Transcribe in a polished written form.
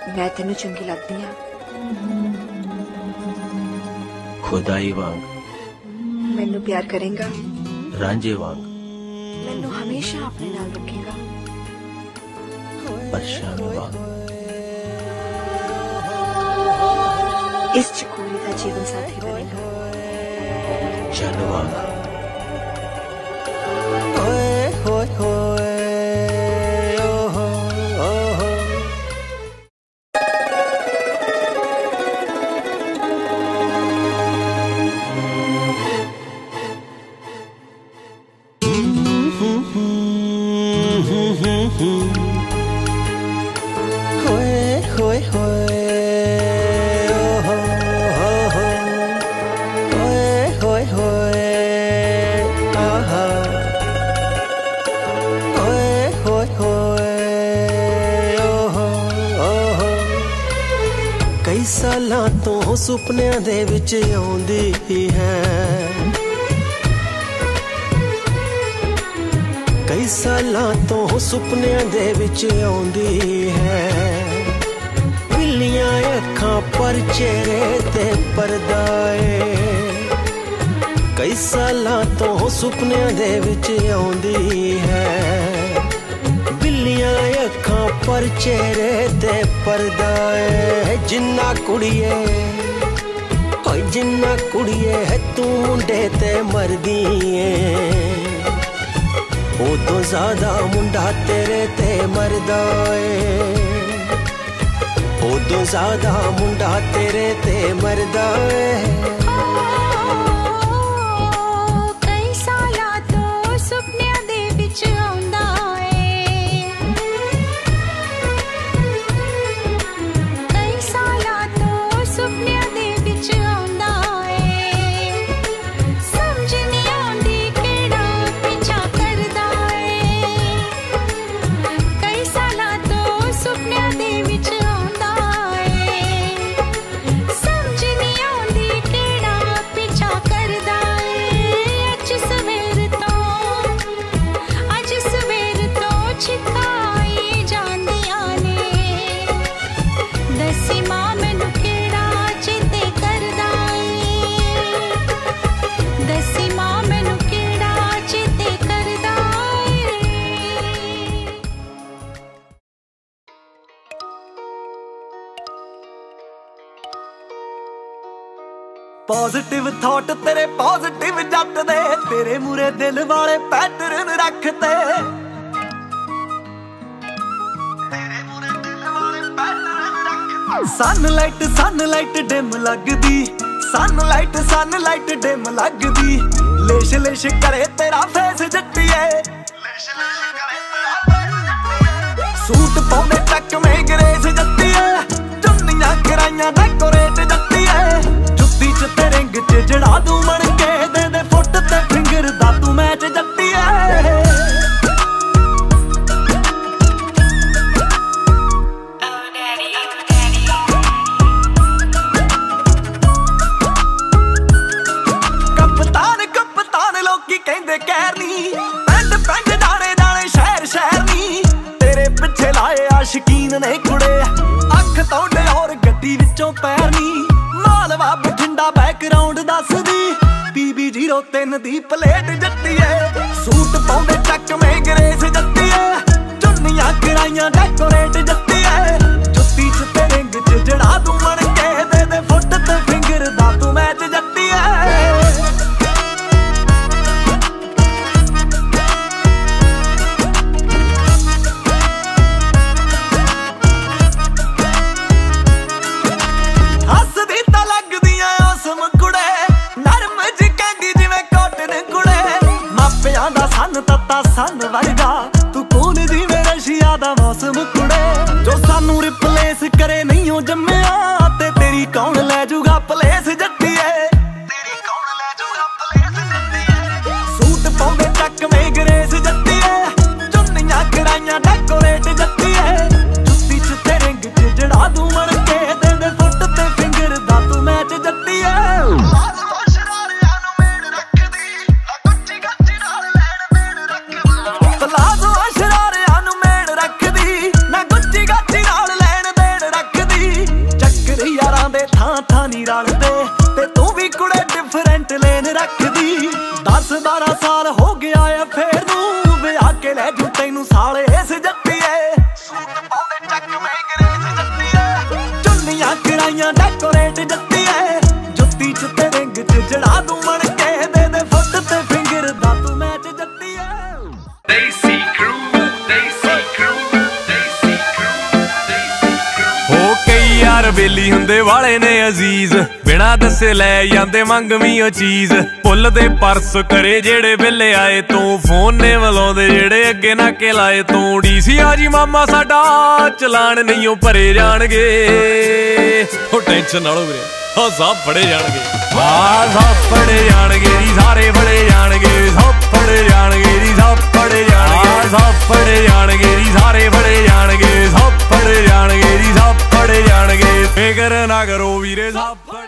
मैं तेनू चंगी लगदी हां। खुदाई वांग मैनू प्यार करेगा, रांझे वांग मैनू हमेशा अपने नाल रखेगा। परछाई वांग इस चकोरी का जीवन साथी बनेगा। चल वांग कई सालां तो सुपनियां दे विच आउंदी है, कई सालां तो सुपनियां दे विच आउंदी है। बिल्लियां अखां पर चेहरे ते पर्दा ए, कई सालां तो सुपनियां दे विच आउंदी है। बिल्लियां अखां पर चेहरे ते पर्दा है। जिन्ना कुड़िए होए जिन्ना कुड़िए है तू मुंडे ते मरदी है, उदों ज्यादा मुंडा तेरे ते मरदा है, उदों ज्यादा मुंडा तेरे ते मरदा है। पॉजिटिव थॉट तेरे पॉजिटिव जट दे, तेरे मुरे दिल वाले पैटर्न रखते, सनलाइट डिम लगदी, सनलाइट डिम लगदी। लेश लेश करे तेरा फेस जट्टिए, सूट पाउंदे टक में ग्रेस जट्टिए, चुन्नियां कराइयां डेकोरेट जट्टिए। जुत्ती च ते रिंग च जड़ा दूं बन के, दे दे फुट ते फिंगर दा तू मैच जट्टिए। कप्तान लोकी कहंदे कहरनी, पेंड दाने दाने शहर शहर नी, तेरे पिछे लाए आशिकीन ने कुड़े, अख तोड़े और गड्डी विचों पैर नी। मालवा बठिंडा बैकग्राउंड दसदी, PB03 दी प्लेट जट्टिए, सूट पाउंदे चक में ग्रेस जट्टिए, चुन्नियां कराइयां डेकोरेट जट्टिए। जुत्ती च ते रिंग च जड़ा दूं बन के, दे दे फुट ते फिंगर दा तू मैच जट्टिए। सन तत्ता सन वर्गा तू कौन जिवें रशिया दा मौसम कुड़े, जो सानू रिप्लेस करे नहीं हो जम्मिया, ते तेरी कौन ले जूगा प्लेस जट्टिए, तेरी कौन ले जूगा प्लेस जट्टिए। सूट पाउंदे चक में ग्रेस जट्टिए, चुन्नियां कराइयां डेकोरेट जट्टिए। जुत्ती च ते रिंग च जड़ा दूं बन के, दे दे फुट ते फिंगर दा तू मैच जट्टिए। 18 ਸਾਲ ਹੋ ਗਿਆ ਏ ਫੇਰ ਨੂੰ ਵਿਆਹ ਕੇ ਲੈ ਜੂ ਤੈਨੂੰ ਸਾਲੇ ਇਸ ਜੱਟੀਏ ਸੂਟ ਪਾਉਂਦੇ ਚੱਕ ਮੈਂ ਅੰਗਰੇਜ਼ ਜੱਟੀਏ ਚੁੰਨੀਆਂ ਕਰਾਈਆਂ ਡੈਕੋਰੇਟ ਜੱਟੀਏ ਜੁੱਤੀ ਚ ਤੇ ਰਿੰਗ ਚ ਜੜਾ ਦੂੰ ਮਣ ਕੇ ਦੇ ਫੁੱਟ ਤੇ ਫਿੰਗਰ ਦਾ ਤੂੰ ਮੈਚ ਜੱਟੀਏ Desi crew, Desi crew, Desi crew, Desi crew। ਹੋ ਕਈ ਯਾਰ ਬੇਲੀ ਹੁੰਦੇ ਵਾਲੇ ਨੇ ਅਜ਼ੀਜ਼ ਬਿਨਾ ਦੱਸੇ ਲੈ ਜਾਂਦੇ ਮੰਗਵੀਂ ਉਹ ਚੀਜ਼ ਭੁੱਲਦੇ ਪਰਸ ਕਰੇ ਜਿਹੜੇ ਵੇਲੇ ਆਏ ਤੂੰ ਫੋਨ ਨੇ ਵਲਾਉਂਦੇ ਜਿਹੜੇ ਅੱਗੇ ਨਾ ਕੇ ਲਾਏ ਤੂੰ ਡੀਸੀ ਆ ਜੀ ਮਾਮਾ ਸਾਡਾ ਚਲਾਨ ਨਹੀਂ ਉਹ ਭਰੇ ਜਾਣਗੇ ਉਹ ਟੈਨਸ਼ਨ ਨਾ ਲਓ ਵੀਰੇ ਹਾਂ ਸਭ ਫੜੇ ਜਾਣਗੇ ਹਾਂ ਸਭ ਫੜੇ ਜਾਣਗੇ ਜੀ ਸਾਰੇ ਫੜੇ ਜਾਣਗੇ ਸਭ ਫੜੇ ਜਾਣਗੇ ਜੀ ਸਭ ਫੜੇ ਜਾਣਗੇ ਸਭ ਫੜੇ ਜਾਣਗੇ ਜੀ ਸਾਰੇ ਫੜੇ ਜਾਣਗੇ ਸਭ ਫੜੇ ਜਾਣਗੇ ਜੀ ਸਭ ਫੜੇ ਜਾਣਗੇ ਫਿਕਰ ਨਾ ਕਰੋ ਵੀਰੇ ਸਭ